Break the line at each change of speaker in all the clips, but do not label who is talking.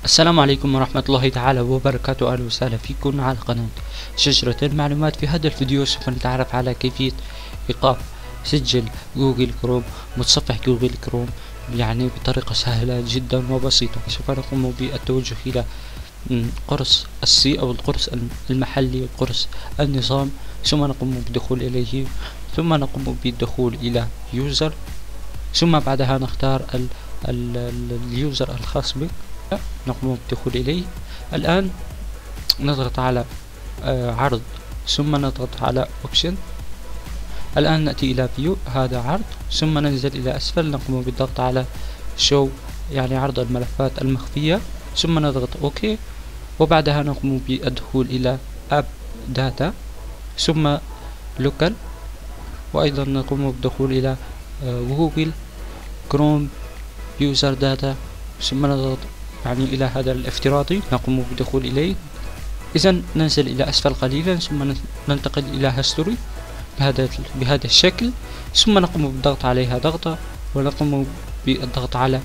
السلام عليكم ورحمة الله تعالى وبركاته. أهلا وسهلا فيكم على قناة شجرة المعلومات. في هذا الفيديو سوف نتعرف على كيفية إيقاف سجل جوجل كروم، متصفح جوجل كروم يعني بطريقة سهلة جدا وبسيطة. سوف نقوم بالتوجه إلى قرص السي أو القرص المحلي، قرص النظام، ثم نقوم بالدخول إليه، ثم نقوم بالدخول إلى يوزر، ثم بعدها نختار اليوزر الخاص بك، نقوم بالدخول إليه. الآن نضغط على عرض، ثم نضغط على اوبشن. الآن نأتي إلى فيو، هذا عرض، ثم ننزل إلى أسفل، نقوم بالضغط على شو يعني عرض الملفات المخفية، ثم نضغط اوكي، وبعدها نقوم بالدخول إلى اب داتا، ثم لوكال، وأيضا نقوم بالدخول إلى جوجل كروم يوزر داتا، ثم نضغط يعني إلى هذا الافتراضي، نقوم بالدخول إليه. إذا ننزل إلى أسفل قليلا، ثم ننتقل إلى هيستوري بهذا الشكل، ثم نقوم بالضغط عليها ضغطة، ونقوم بالضغط على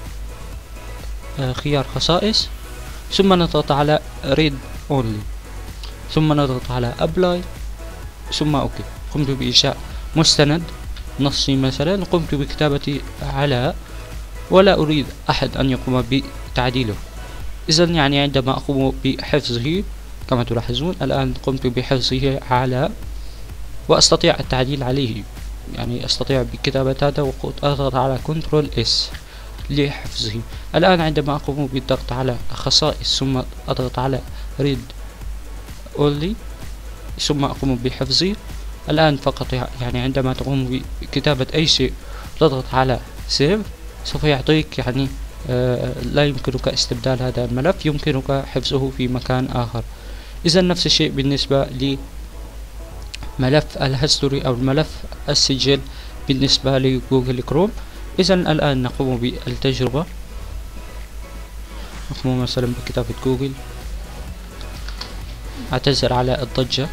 خيار خصائص، ثم نضغط على read only، ثم نضغط على apply، ثم اوكي. قمت بإنشاء مستند نصي مثلا، قمت بكتابة علاء ولا أريد أحد أن يقوم بتعديله. إذا يعني عندما أقوم بحفظه كما تلاحظون الآن قمت بحفظه علاء، وأستطيع التعديل عليه، يعني أستطيع بكتابة هذا وأضغط على كنترول اس لحفظه. الآن عندما أقوم بالضغط على خصائص، ثم أضغط على read only، ثم أقوم بحفظه. الآن فقط يعني عندما تقوم بكتابة أي شيء تضغط على save، سوف يعطيك يعني لا يمكنك استبدال هذا الملف، يمكنك حفظه في مكان آخر. إذا نفس الشيء بالنسبة لملف الهيستوري أو الملف السجل بالنسبة لجوجل كروم. إذا الآن نقوم بالتجربة، نقوم مثلا بكتابة جوجل، أعتذر على الضجة،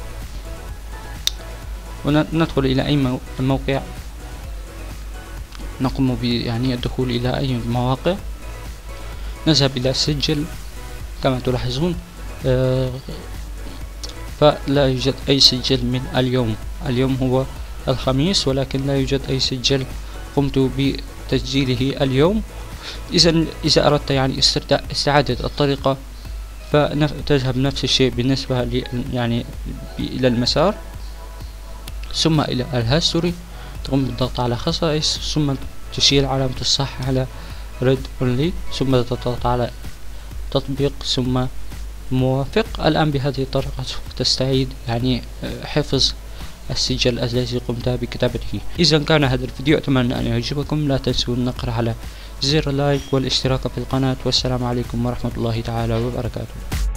وندخل إلى أي موقع، نقوم يعني الدخول إلى أي مواقع، نذهب إلى السجل كما تلاحظون، فلا يوجد أي سجل من اليوم هو الخميس، ولكن لا يوجد أي سجل قمت بتسجيله اليوم. إذا أردت يعني استعادة الطريقة، فتذهب نفس الشيء بالنسبة يعني إلى المسار، ثم إلى الهيستوري، تقوم بالضغط على خصائص، ثم تشيل علامة الصح على read only، ثم تضغط على تطبيق، ثم موافق. الآن بهذه الطريقة تستعيد يعني حفظ السجل الذي قمت بكتابته. إذا كان هذا الفيديو أتمنى أن يعجبكم، لا تنسوا النقر على زر لايك والاشتراك في القناة، والسلام عليكم ورحمة الله تعالى وبركاته.